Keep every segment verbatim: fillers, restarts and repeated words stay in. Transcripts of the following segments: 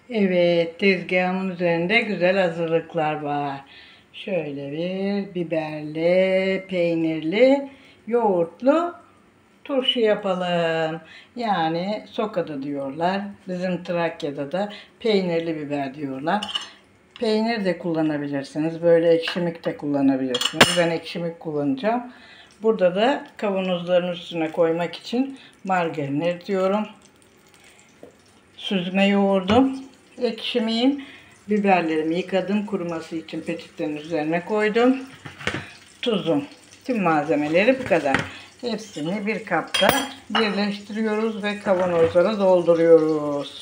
Evet, tezgahımın üzerinde güzel hazırlıklar var. Şöyle bir biberli, peynirli, yoğurtlu turşu yapalım. Yani sokada diyorlar. Bizim Trakya'da da peynirli biber diyorlar. Peynir de kullanabilirsiniz. Böyle ekşimik de kullanabilirsiniz. Ben ekşimik kullanacağım. Burada da kavanozların üstüne koymak için margarin eritiyorum. Süzme yoğurdum. Ekşimiyim. Biberlerimi yıkadım. Kuruması için peçetenin üzerine koydum. Tuzum. Tüm malzemeleri bu kadar. Hepsini bir kapta birleştiriyoruz ve kavanozlara dolduruyoruz.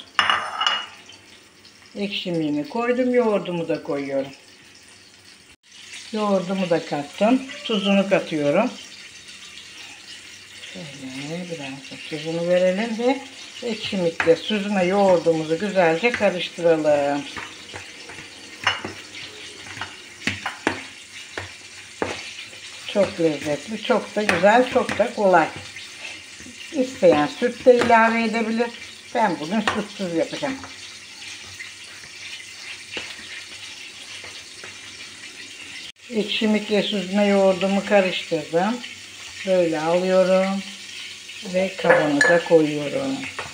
Ekşimiyini koydum. Yoğurdumu da koyuyorum. Yoğurdumu da kattım. Tuzunu katıyorum. Şöyle biraz da tuzunu verelim ve ekşimikle süzme yoğurdumuzu güzelce karıştıralım. Çok lezzetli, çok da güzel, çok da kolay. İsteyen süt de ilave edebilir. Ben bugün sütsüz yapacağım. Ekşimikle süzme yoğurdumu karıştırdım. Böyle alıyorum ve kavanoza koyuyorum.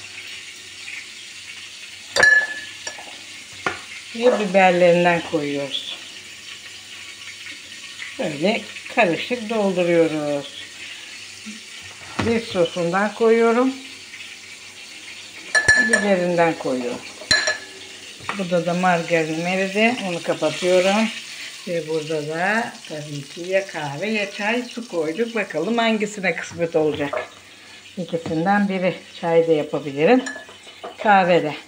Ve biberlerinden koyuyoruz. Böyle karışık dolduruyoruz. Bir sosundan koyuyorum. Biberinden koyuyorum. Burada da margarin eridi. Onu kapatıyorum. Ve burada da tabii ki ya kahve ya çay su koyduk. Bakalım hangisine kısmet olacak. İkisinden biri. Çay da yapabilirim. Kahve de.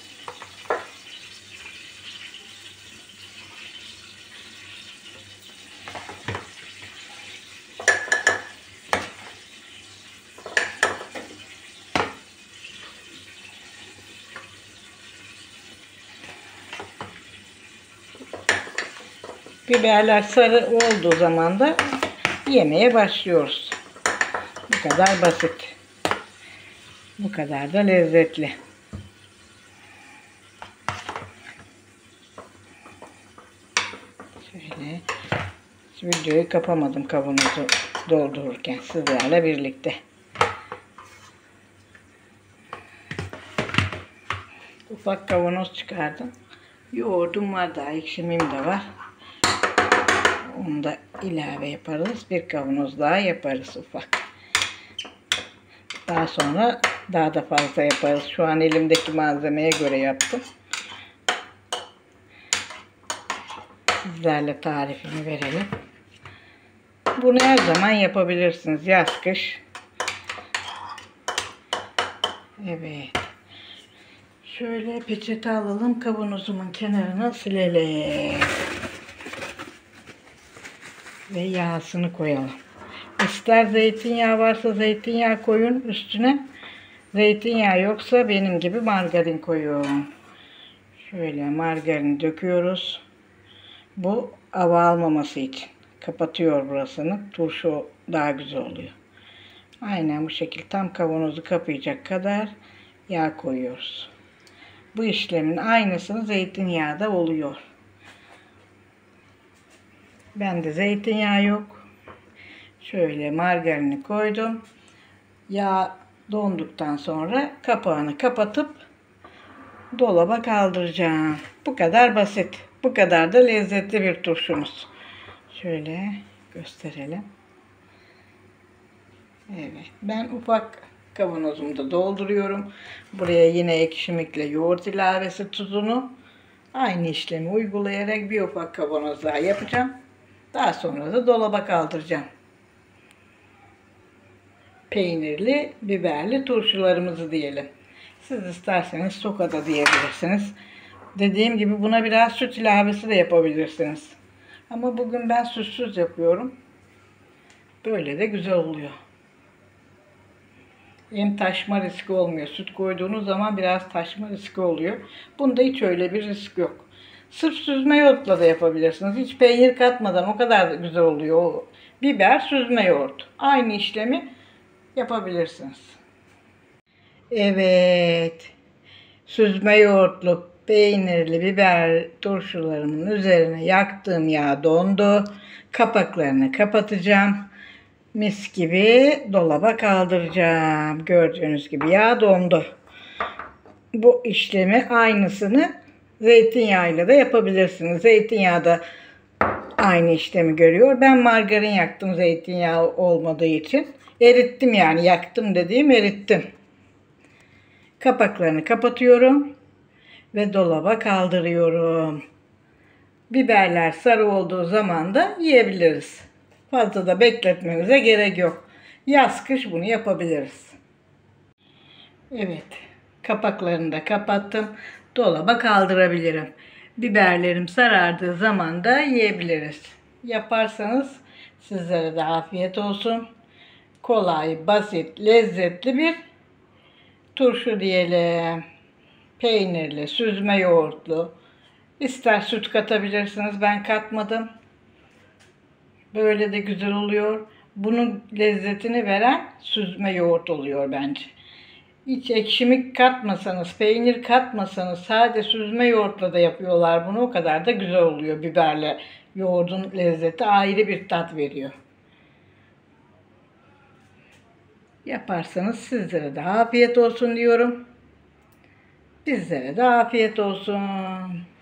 Biberler sarı olduğu zaman da yemeye başlıyoruz. Bu kadar basit. Bu kadar da lezzetli. Şöyle videoyu kapamadım kavanozu doldururken sizlerle birlikte. Ufak kavanoz çıkardım. Yoğurdum var, daha ekşimim de var. Onu da ilave yaparız. Bir kavanoz daha yaparız ufak. Daha sonra daha da fazla yaparız. Şu an elimdeki malzemeye göre yaptım. Sizlerle tarifini verelim. Bunu her zaman yapabilirsiniz. Yaz kış. Evet. Şöyle peçete alalım. Kavanozumun kenarına silelim. Ve yağsını koyalım. İster zeytinyağı varsa zeytinyağı koyun üstüne. Zeytinyağı yoksa benim gibi margarin koyun. Şöyle margarini döküyoruz. Bu hava almaması için. Kapatıyor burasını. Turşu daha güzel oluyor. Aynen bu şekilde tam kavanozu kapayacak kadar yağ koyuyoruz. Bu işlemin aynısını zeytinyağı da oluyor. Bende zeytinyağı yok. Şöyle margarini koydum. Yağ donduktan sonra kapağını kapatıp dolaba kaldıracağım. Bu kadar basit. Bu kadar da lezzetli bir turşumuz. Şöyle gösterelim. Evet. Ben ufak kavanozumda dolduruyorum. Buraya yine ekşimikle yoğurt ilavesi tuzunu aynı işlemi uygulayarak bir ufak kavanoz daha yapacağım. Daha sonra da dolaba kaldıracağım. Peynirli, biberli turşularımızı diyelim. Siz isterseniz sokada diyebilirsiniz. Dediğim gibi buna biraz süt ilavesi de yapabilirsiniz. Ama bugün ben sütsüz yapıyorum. Böyle de güzel oluyor. Hem taşma riski olmuyor. Süt koyduğunuz zaman biraz taşma riski oluyor. Bunda hiç öyle bir risk yok. Sırf süzme yoğurtla da yapabilirsiniz. Hiç peynir katmadan o kadar güzel oluyor. O biber, süzme yoğurt. Aynı işlemi yapabilirsiniz. Evet. Süzme yoğurtlu Peynirli biber turşularımın üzerine yaktığım yağ dondu. Kapaklarını kapatacağım. Mis gibi dolaba kaldıracağım. Gördüğünüz gibi yağ dondu. Bu işlemi aynısını zeytinyağıyla da yapabilirsiniz. Zeytinyağı da aynı işlemi görüyor. Ben margarin yaktım zeytinyağı olmadığı için. Erittim yani yaktım dediğim erittim. Kapaklarını kapatıyorum ve dolaba kaldırıyorum. Biberler sarı olduğu zaman da yiyebiliriz. Fazla da bekletmemize gerek yok. Yaz kış bunu yapabiliriz. Evet, kapaklarını da kapattım. Dolaba kaldırabilirim. Biberlerim sarardığı zaman da yiyebiliriz. Yaparsanız sizlere de afiyet olsun. Kolay, basit, lezzetli bir turşu diyelim. Peynirli, süzme yoğurtlu. İster süt katabilirsiniz. Ben katmadım. Böyle de güzel oluyor. Bunun lezzetini veren süzme yoğurt oluyor bence. Hiç ekşimik katmasanız, peynir katmasanız sade süzme yoğurtla da yapıyorlar bunu. O kadar da güzel oluyor biberle. Yoğurdun lezzeti ayrı bir tat veriyor. Yaparsanız sizlere de afiyet olsun diyorum. Bizlere de afiyet olsun.